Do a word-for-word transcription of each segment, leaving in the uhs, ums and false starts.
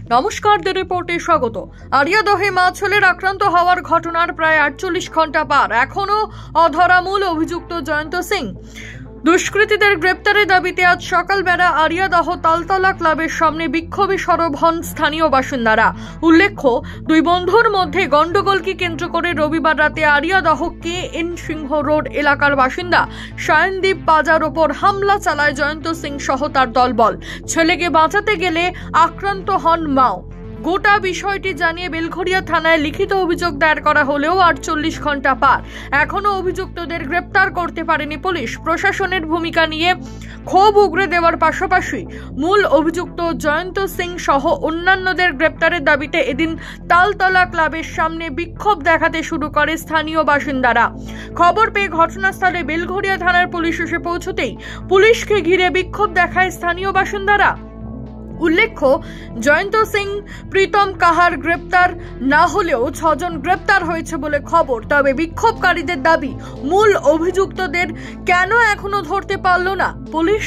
নমস্কার, দ্য রিপোর্টে স্বাগত। আরিয়াদহে মা ছেলের আক্রান্ত হওয়ার ঘটনার প্রায় আটচল্লিশ ঘন্টা পার, এখনও অধরা মূল অভিযুক্ত জয়ন্ত সিং। দুষ্কৃতীদের গ্রেপ্তারের দাবিতে আজ সকালবেলা আরিয়াদহ তালতলা ক্লাবের সামনে বিক্ষোভে সরব হন স্থানীয় বাসিন্দারা। উল্লেখ্য, দুই বন্ধুর মধ্যে গন্ডগোলকে কেন্দ্র করে রবিবার রাতে Ariadaha K N Singha road এলাকার বাসিন্দা সায়নদীপ পাজার ওপর হামলা চালায় জয়ন্ত সিং সহ তার দলবল। ছেলেকে বাঁচাতে গেলে আক্রান্ত হন মাও। গোটা বিষয়টি জানিয়ে বেলঘরিয়া থানায় লিখিত অভিযোগ দায়ের করা হলেও আটচল্লিশ ঘন্টা পার, এখনো অভিযুক্তদের গ্রেপ্তার করতে পারেনি পুলিশ। প্রশাসনের ভূমিকা নিয়ে ক্ষোভ উগরে দেওয়ার পাশাপাশি মূল অভিযুক্ত জয়ন্ত সিং সহ অন্যান্যদের গ্রেপ্তারের দাবিতে এদিন তালতলা ক্লাবের সামনে বিক্ষোভ দেখাতে শুরু করে স্থানীয় বাসিন্দারা। খবর পেয়ে ঘটনাস্থলে বেলঘরিয়া থানার পুলিশ এসে পৌঁছতেই পুলিশকে ঘিরে বিক্ষোভ দেখায় স্থানীয় বাসিন্দারা। উল্লেখ্য, জয়ন্ত সিং প্রীতম কাহার গ্রেপ্তার না হলেও ছজন গ্রেপ্তার হয়েছে বলে খবর। তবে বিক্ষোভকারীদের দাবি, মূল অভিযুক্তদের কেন এখনো ধরতে পারল না পুলিশ?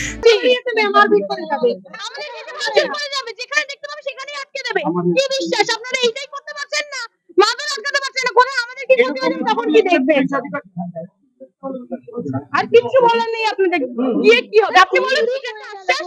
আর কিছু বলার নেই আপনাদের, গিয়ে কি হবে আপনি বলেন। ঠিক আছে,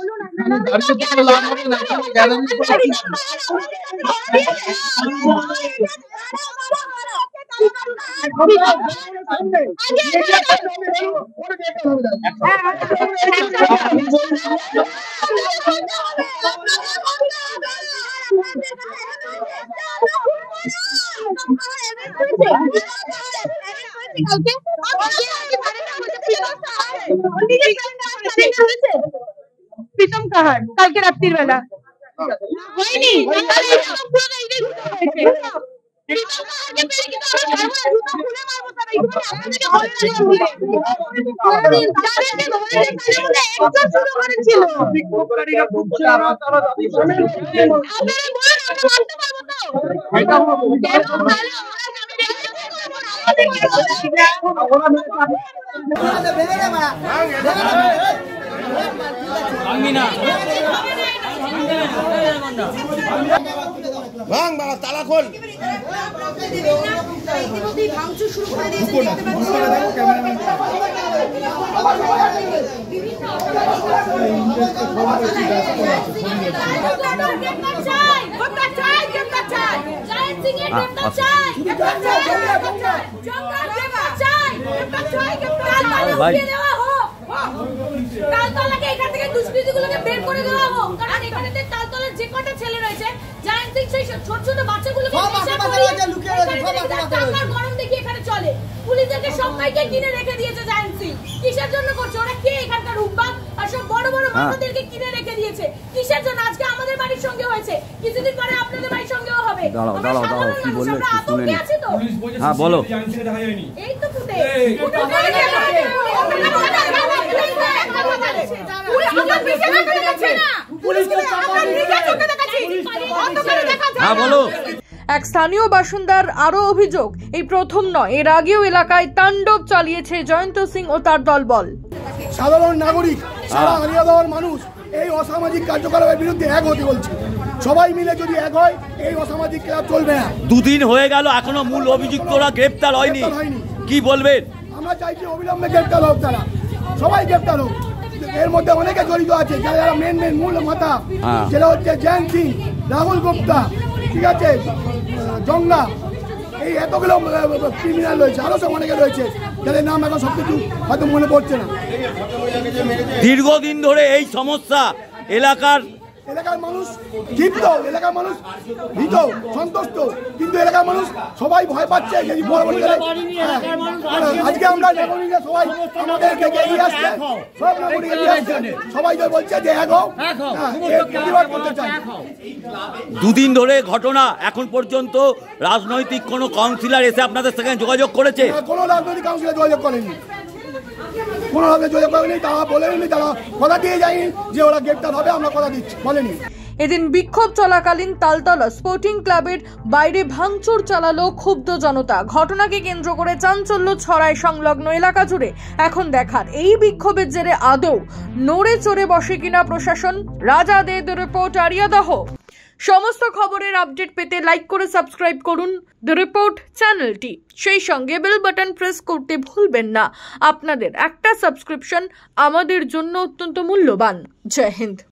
প্রীতম কাহার কালকে রাত্রির বেলা হয়নি। তালা খোল ভাঙচুর শুরু করে দিয়েছে। তালতলাকে এখান থেকে দুষ্কৃতীগুলোকে বের করে দেওয়া হোক, কারণ এখানে তালতলার যে কটা ছেলে রয়েছে, জয়ন্ত সিং সেই ছোট ছোট বাচ্চাগুলোকে টাকার গরম দেখি এখানে চলে। পুলিশদেরকে সবাইকে কিনে রেখে দিয়েছে জয়ন্ত সিং। কিসের জন্য করছে ওরা? কে এখানকার রূপবান আর সব বড় বড় মাথাদেরকে কিনে রেখে দিয়েছে কিসের জন্য? আজকে আমাদের বাড়ির সঙ্গে হয়েছে, কিছুদিন পরে আপনাদের বাড়ির সঙ্গেও হবে। দাঁড়াও দাঁড়াও দাঁড়াও, কি বললে শুনে নি। হ্যাঁ বলো। এই তো ফুটে এক স্থানীয় বাসিন্দার আরো অভিযোগ, এই প্রথম নয়, এর আগেও এলাকায় তাণ্ডব চালিয়েছে জয়ন্ত সিং ও তার দলবল। সাধারণ নাগরিক, সারা আরিয়াদহের মানুষ এই অসামাজিক কার্যকলাপের বিরুদ্ধে এক হতে বলছে। সবাই মিলে যদি এক হয়, এই অসামাজিক ক্লাব চলবে না। দুদিন হয়ে গেল, এখনো মূল অভিযুক্তরা গ্রেপ্তার হয়নি, কি বলবেন? আমরা চাইছি অবিলম্বে গ্রেপ্তার হোক, তারা সবাই গ্রেপ্তার হোক। এর মধ্যে অনেকে জড়িত আছে, যারা যারা মেন মেন মূল মাথা, যেটা হচ্ছে জয়ন্ত সিং, রাহুল গুপ্তা, ঠিক আছে, জঙ্গা, এই এতগুলো ক্রিমিনাল রয়েছে, আরো সব অনেকে রয়েছে, যাদের নাম এখন সবকিছু হয়তো মনে পড়ছে না। দীর্ঘদিন ধরে এই সমস্যা এলাকার এলাকার মানুষ ক্ষিপ্ত, এলাকার মানুষ ভীত, সন্তুষ্ট, কিন্তু এলাকার মানুষ সবাই ভয় পাচ্ছে। যদি বড় বড় আজকে আমরা সবাই আমাদেরকে এগিয়ে আসছে, সব নাগরিক এগিয়ে আসছে, সবাই তো বলছে যে এক হোক, প্রতিবাদ করতে চাই। দুদিন ধরে ঘটনা, এখন পর্যন্ত রাজনৈতিক কোনো কাউন্সিলর এসে আপনাদের সঙ্গে যোগাযোগ করেছে? কোনো রাজনৈতিক কাউন্সিলর যোগাযোগ করেনি, কোনো রাজনৈতিক যোগাযোগ করেনি, তারা বলেনি, তারা কথা দিয়ে যায়নি যে ওরা গ্রেপ্তার হবে, আমরা কথা দিচ্ছি, বলেনি। এদিন বিক্ষোভ চলাকালীন তালতলা স্পোর্টিং ক্লাবের বাইরে ভাঙচুর চালালো ক্ষুব্ধ জনতা। ঘটনাকে কেন্দ্র করে চাঞ্চল্য ছড়ায় সংলগ্ন এলাকা জুড়ে। এখন দেখার এই বিক্ষোভের জেরে আদৌ নড়ে চড়ে বসে কিনা প্রশাসন। রাজা দে, দ্য রিপোর্ট, আরিয়াদহ। সমস্ত খবরের আপডেট পেতে লাইক করে সাবস্ক্রাইব করুন দ্য রিপোর্ট চ্যানেলটি। সেই সঙ্গে বেল বাটন প্রেস করতে ভুলবেন না। আপনাদের একটা সাবস্ক্রিপশন আমাদের জন্য অত্যন্ত মূল্যবান। জয় হিন্দ।